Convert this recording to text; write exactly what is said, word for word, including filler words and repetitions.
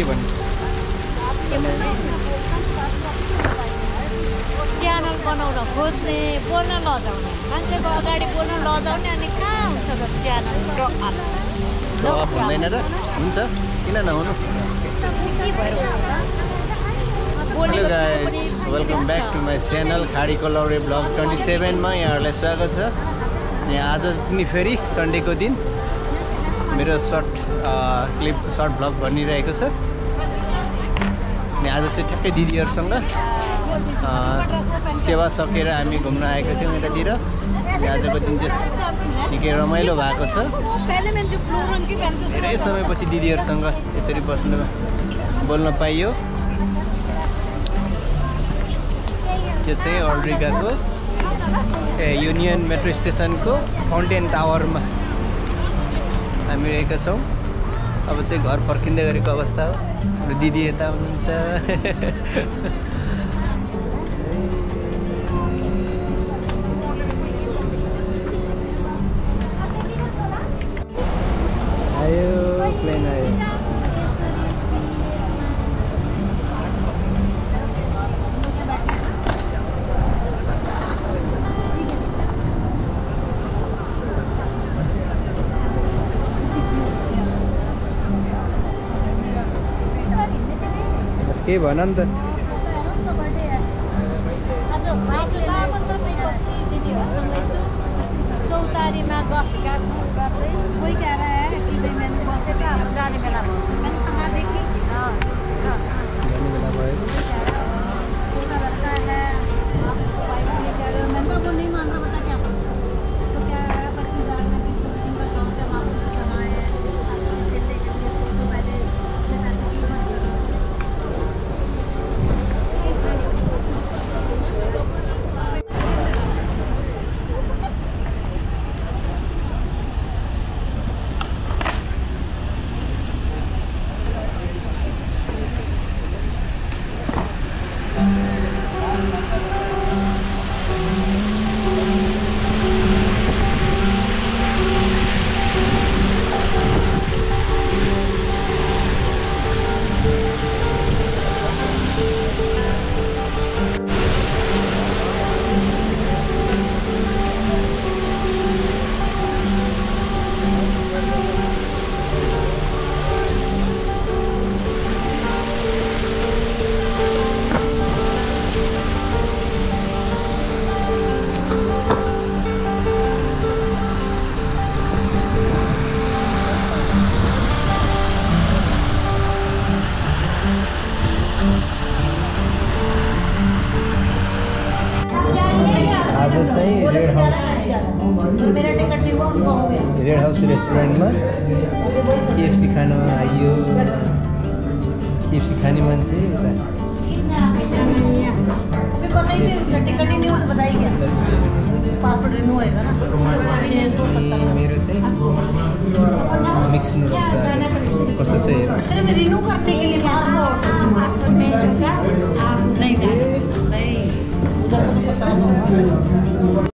के भन्नु च्यानल बनाउन खोज्ने बोल्न लजाउने मान्छेको अगाडि बोल्न लजाउने अनि कहाँ हुन्छ त च्यानल हुँदैन र हुन्छ किन नहुनु hello guys welcome back to my channel खाडीको लौरे ब्लग ट्वेन्टी सेभेनमा यहाँहरूलाई स्वागत छ। यहाँ आज पनि फेरि सन्डेको दिन मेरो सर्ट क्लिप सर्ट ब्लग बनिरहेको छ। अनि आज चाहिँ ठ्याक्कै दिदीहरूसँग सेवा सकेर हामी घुम्न आएको थियौँ यतातिर। आजको दिन चाहिँ निकै रमाइलो भएको छ। धेरै समयपछि दिदीहरूसँग यसरी बस्नु बोल्न पाइयो। यो चाहिँ अल्ड्रिगाको ए युनियन मेट्रो स्टेसनको फाउन्टेन टावरमा हामी रहेका छौँ। अब चाहिँ घर फर्किँदै गरेको अवस्था हो। र दिदी यता हुनुहुन्छ। आयो प्लेन आयो। के भन नि त चौतारीमा गफ गर्दै कोही गएर बसेको अब जाने बेला कहाँदेखि रेड हाउस रेस्टुरेन्टमा केएफसी खान आइयो। केएफसी खाने मान्छे मेरो चाहिँ मिक्स नुडल्स कस्तो छ हेर्नु।